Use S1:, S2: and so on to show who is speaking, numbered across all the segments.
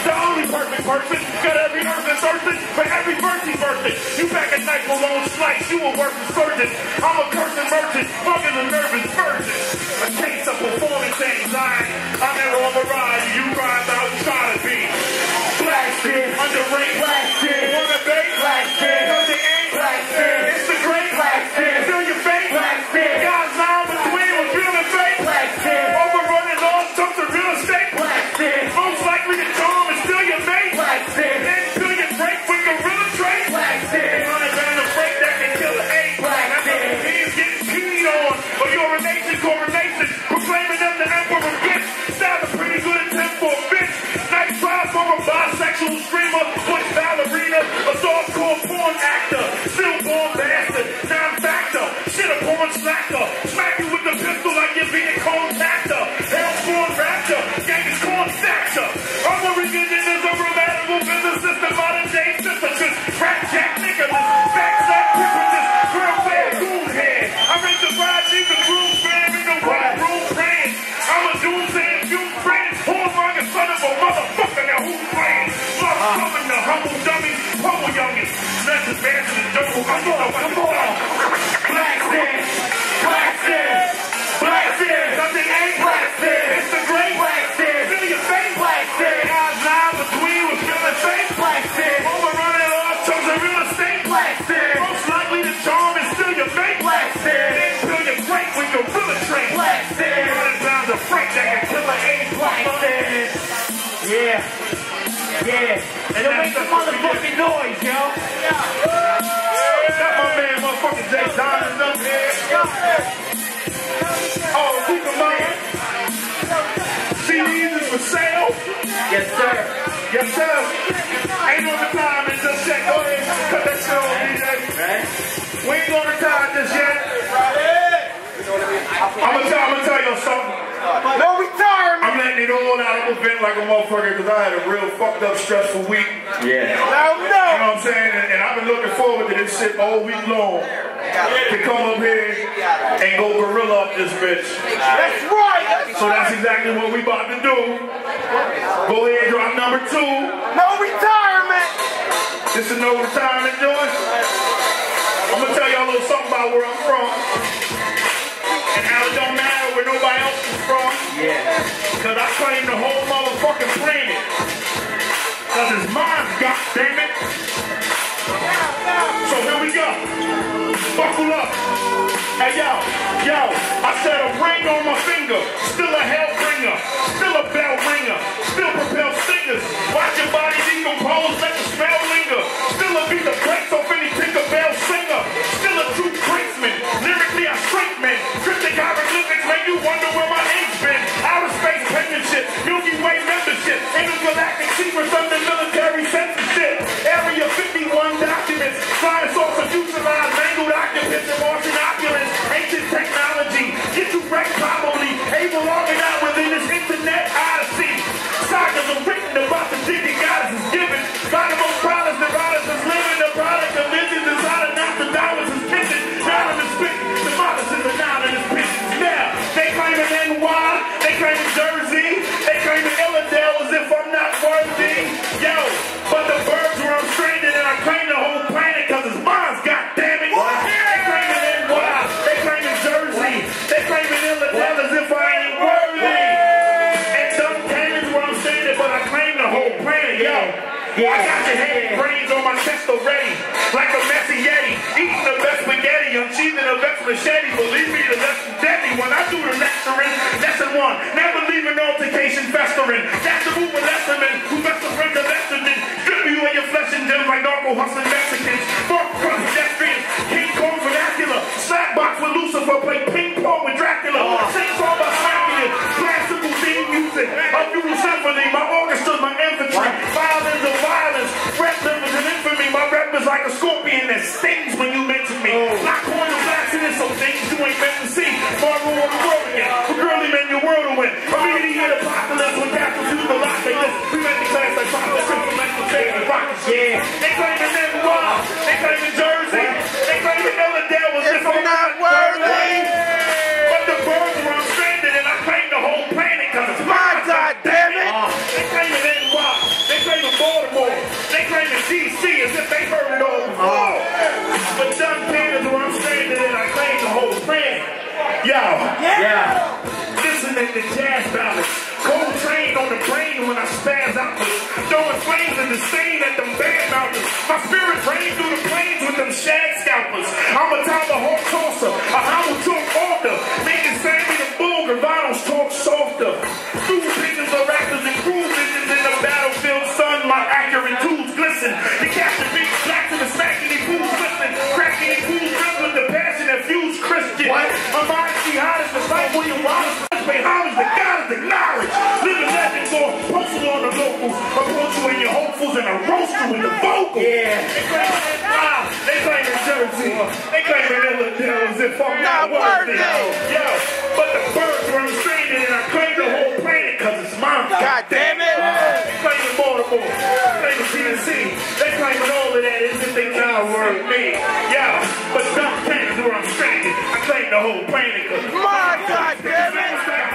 S1: the only perfect person. Got every earth and thirsting for every mercy person. You back at night alone slice, you a working surgeon. I'm a cursing merchant, fucking a nervous virgin. A case of performance anxiety. I'm never on variety, you ride out and try to be. Black skin, underrated, black skin, wanna be black skin, cause it ain't black skin. It's the great black skin, feel your face, black skin. God's line between was feeling fake, black skin. Overrunning lost took the real estate, black skin. Most likely to charm and steal your mate, black skin. Then steal your break with gorilla trait, black skin. Running down the break that can kill an eight, black skin. He's getting peed on, or urination, coronation, proclaiming them the emperor gift. Sounded pretty good attempt for a bitch. Nice try from a bisexual screamer, butch ballerina, a softcore porn actor, stillborn bastard, non-factor, shit a porn slacker, smack you with the pistol like you're being contactor, hellborn raptor, gang is corn stacker. I'm a religion is a grammatical physicist, a modern day synthesis, rap jack Nicholas, backslash hypnotist, girl bad goon head. I read the ride deep and groove fan in the white room praying. I'm a doomsday and few friends, hornmonger son of a motherfucker, now who's playing? Love coming to humble dummies, humble youngins, less advanced in the jungle, I know what to do. Black sin, black sin, black sin, nothing ain't black sin, it's the great black sin, feel your face, black sin, God's line between was feeling fake, black sin, overrunning all terms of real estate, black sin, most likely to charm and steal your fake, black sin, then feel your break with gorilla trait, black sin, running down the freight that can kill an eight, black sin. Yeah, yeah, and don't make the motherfucking noise, yo. Got my man, motherfucking Jay Diamond up here. Oh, keep in mind, CDs is for sale. Yes, sir. Yes, sir. Ain't no time and just check. Go ahead, cut that shit on, DJ. We ain't gonna retire just yet. I'm gonna tell you something.
S2: No retirement!
S1: I'm letting it all out. I'm gonna vent like a motherfucker because I had a real fucked up, stressful week.
S2: Yeah.
S1: You know what I'm saying? And I've been looking forward to this shit all week long. To come up here and go gorilla up this bitch.
S2: That's right!
S1: So that's exactly what we about to do. Go ahead, drop number 2.
S2: No retirement!
S1: This is no retirement joint. I'm gonna tell y'all a little something about where I'm from. And how it don't matter where nobody else is from.
S2: Yeah.
S1: Cause I claim the whole motherfucking planet. Cause it's mine, goddammit. So here we go. Buckle up. Hey yo, I said a ring on my finger. Still a hell bringer. Still a bell ringer. Still propel stingers. Watch your body decompose, let the smell linger. Still a beat the brakes off any Tinkerbell singer. Still a true tradesman. Lyrically I straight man. Cryptic hieroglyphics make you wonder where my ink's been. Outer space penmanship, Milky Way membership, intergalactic secrets under military censorship. Area 51 documents, flying saucer fuselage, mangled occupants and Martian opulence. Ancient technology, get you wrecked probably. Able logging out within this internet odyssey. Sagas are written about the digging goddess is given. By the most proudest neurotics living. The product of visions is out of Nostradamus is kitchen. Down in the spit, the modest is a noun in his pitch. Now, they claim it NY, they claim it Jersey, they claim it Illidale as if I'm not worthy. Yo, but the birds where I'm stranded and I claim the whole planet cause it's mine, goddammit. They claim it NY, they claim it Jersey, they claim it Illidale as if I ain't worthy. And dumb cannons where I'm standing, but I claim the whole planet, yo. I got your head, brains on my chest already, like a messy Yeti, eating the best spaghetti, I'm cheating the best machete, believe me, the lesson deadly when I do the lecturing. Lesson 1, never leave an altercation festering. That's the move of Lesserman, who best of friend of estrogen, strip you in your flesh and gems like narco hustling Mexicans, mark crust pedestrians, King Kong vernacular, slapbox with Lucifer, play ping pong with Dracula, sing song by Dracula, classical theme music, a funeral symphony, my orchestra, my infantry, violins of violence, red livers and infamy, my rep is like a scorpion that stings when you mention me. Not coin of accident, so things you ain't meant to see. Marvel on the world again, for girly men, your world to win. Immediate apocalypse when capitals use the lock, they list. We make the class like pop, the crystal, like the fake, and rockets. Yeah, they claim it never
S2: Yeah.
S1: Listening to jazz ballads. Cold train on the brain when I spaz out. Throwing flames in the stain at them bad mountains. My spirit rain through the plains with them shag scalpers. I'm a Tyler Hawk tosser, a Howard Talk author. Making Sammy the Bull, Gravanos talk softer. Through pigeons or raptors and cruise visions in the battlefield sun. My accurate tools glisten. The captain beats blacks and the smacking the fools listen. Cracking the fools rip with the passion that fuse Christian. What? My mind jihad is the fight William Wallace. Pay homage to God is acknowledged. Living legends or postal on the locals. Approach you and your hopefuls and a roaster with the vocal. Yeah. They claim in Jersey. They claim in Illinois as if I'm not worthy. Yo, but the birds were restraining and I claim the whole planet because it's mine.
S2: God damn it.
S1: They claim in Baltimore. They claim in Tennessee. They claiming all of that as if they not worth me. Yo, but Dump Canyon's where I'm stranded. I claim the whole planet because
S2: My God damn it.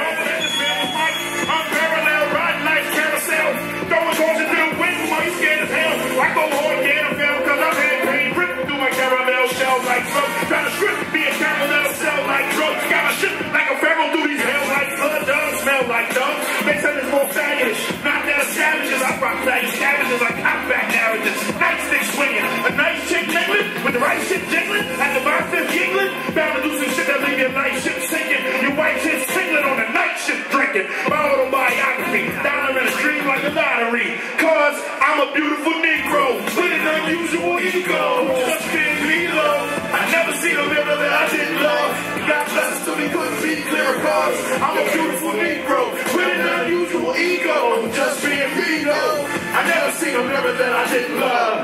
S1: I'm parallel, riding like carousel, throwing caution to the wind, money scared as hell. I go hard, get a fail, cause I've had pain ripping through my caramel shell like slugs. Trying to strip me a caramel cell like drugs. Got my shit like a pharaoh through these hells like blood, dogs smell like dogs. They say it's more faggotish, not that of savages. I rock like savages like hot-back marriages. Nightstick swinging, a nice chick niggling, with the right shit jiggling, at the bicep giggling. Bound to do some shit that leave your night ship sinking. Your white shit singling on the night shift drinking. My autobiography, dollar in a dream like a lottery. Cause I'm a beautiful Negro with an unusual ego. Just being me low. I never seen a mirror that I didn't love. God bless us to me, couldn't be clearer. Cause I'm a beautiful Negro with an unusual ego. Just being me low. I never seen a mirror that I didn't love.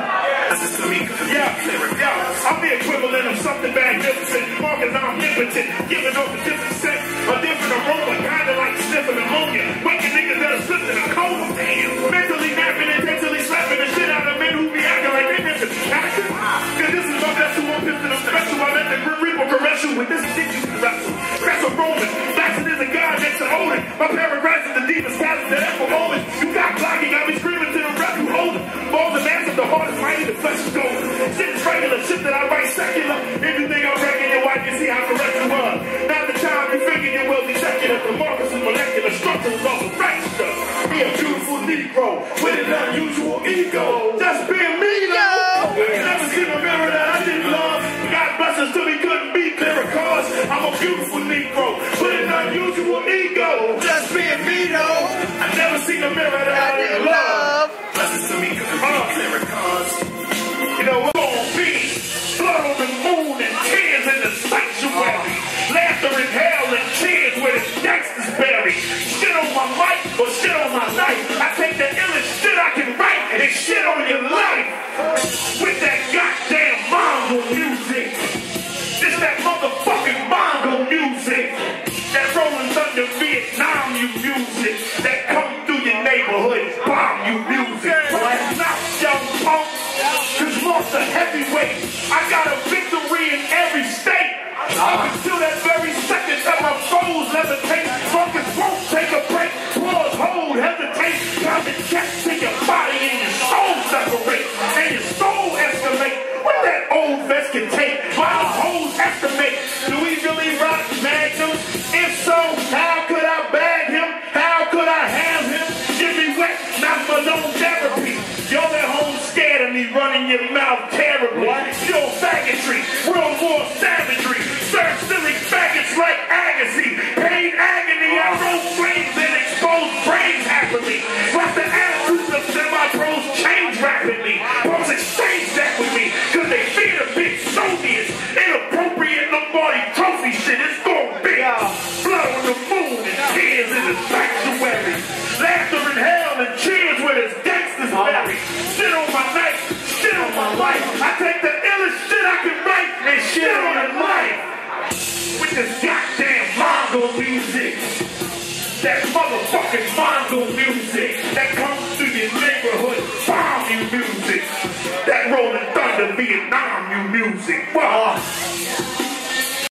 S1: Yeah, I'm the equivalent of something magnificent. Marking omnipotent, giving off a different scent, a different aroma, kinda like sniffing ammonia. Waking niggas that are slipping a cold. Mentally napping, intensely slapping the shit out of men who be acting like they never be acting. Cause this is my best who I'm pissing them special. I let the Grim Reaper caress you with this shit you can wrestle. Crash a Roman, Jackson is a god next to Odin. My paragraphs is the deepest chasm that ever moment. You got blocking, got me screaming to the rep you hold it. Balls and ass of the heart is mighty, the flesh is gold. Shit is regular, shit that I write secular. If you think I'm wrecking your wife, you see how correct you are. Now the time you figure you will be secular. The Marcus is molecular structure is also register. Be a beautiful Negro with an unusual ego. Just being me, though. Never seen a mirror that I didn't love. God bless us till we couldn't be clearer. Cause I'm a beautiful Negro with an unusual ego. Just being me, though. I never seen a mirror that I didn't love. Blessings to me couldn't be clearer. Cause you know what's gonna be blood on the moon and tears in the sanctuary. Laughter in hell and tears where the gangsters bury. Shit on my mic or shit on my life. I take the illest shit I can write and shit on your life. With that goddamn Mongo music. This that motherfucking Mongo music. That Rolling Thunder Vietnam you music. That come through your neighborhood bomb you music. Not young punk. Cause monster heavyweight. I got a victory in every state. Up until that very second that my foes levitate. Fuckers won't take a break. Pause, hold, hesitate. Count the checks till your body and your soul separate. And your soul escalate. What that old vest can take. While the hoes estimate. Do we really rock Magnum? If so, how could I bag him? How could I have him? Give me wet, not for longevity. Y'all at home scared of me running your mouth terribly. Your faggotry, real more savagery. Serve silly faggots like Agassi. Pain, agony, I roll flames and expose brains happily. Watch the attitudes of semi-pros change rapidly. Pros exchange that with me, cause they feed a big Soviets. Inappropriate Lombardi trophy shit, it's gon' be. Blood on the moon and tears in the sanctuary. Laughter in hell and cheers where there's gangsters buried. Shit on my knife, shit on my life. I take the illest shit I can write and shit on a life. With this goddamn Mongo music. That motherfucking Mongo music. That comes through your neighborhood bomb you music. That Rolling Thunder Vietnam you music. Wow.